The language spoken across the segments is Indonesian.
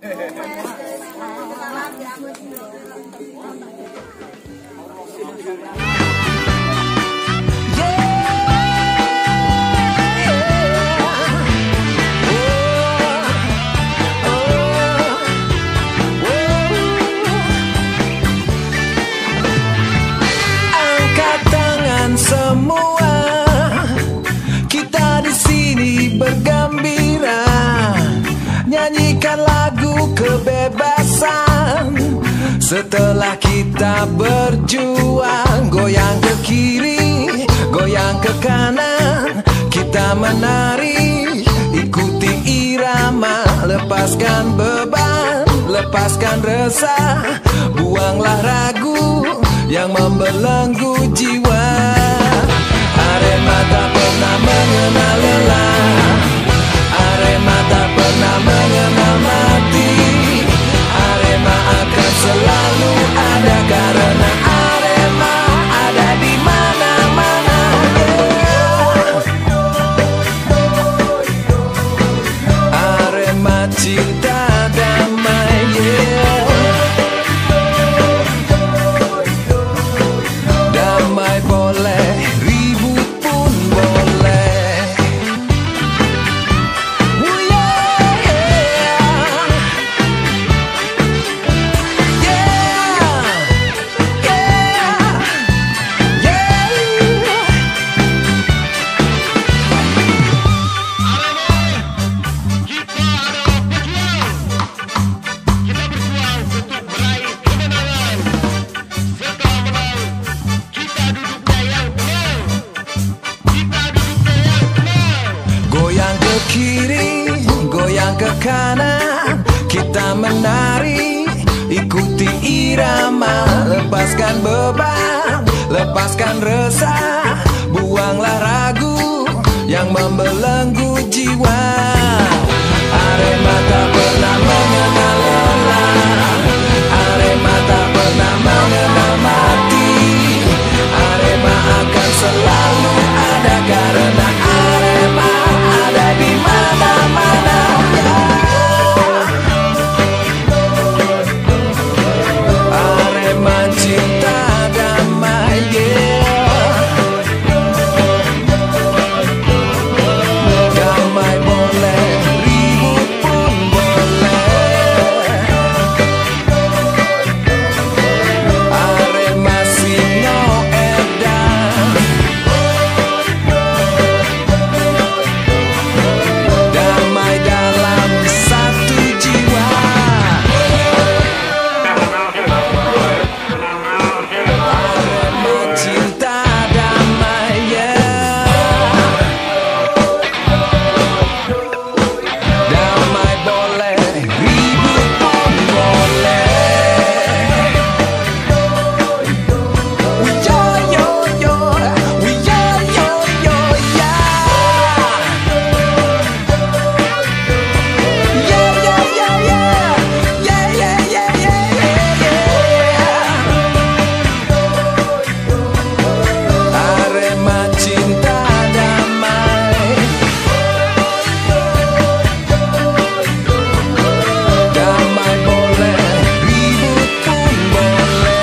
Angkat tangan semua, kita di sini bergembira, nyanyikan lagu kebebasan. Setelah kita berjuang, goyang ke kiri, goyang ke kanan, kita menari, ikuti irama, lepaskan beban, lepaskan resah, buanglah ragu yang membelenggu jiwa. Arema tak pernah mengenal lelah, Arema tak pernah mengenal mati. Arema akan selalu ada karena Arema ada di mana-mana. Arema cinta damai, damai boleh, ribut pun boleh. Goyang ke kiri, goyang ke kanan, kita menari, ikuti irama, lepaskan beban, lepaskan resah, buanglah ragu yang membelenggu jiwa. Arema tak pernah mengenal lelah, Arema tak pernah mengenal mati. Arema akan selalu ada karena Arema ada di mana-mana. Arema cinta damai, damai boleh, ribut pun boleh. Arema Singo Edan, damai dalam satu jiwa. Arema cinta damai, damai boleh, ribut pun boleh. We yo yo yo, we yo yo yo ya. Yeah yeah yeah yeah, yeah yeah yeah yeah yeah. Arema cinta damai, damai boleh, ribut pun boleh.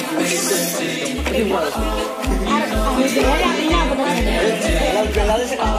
Harus yang ini apa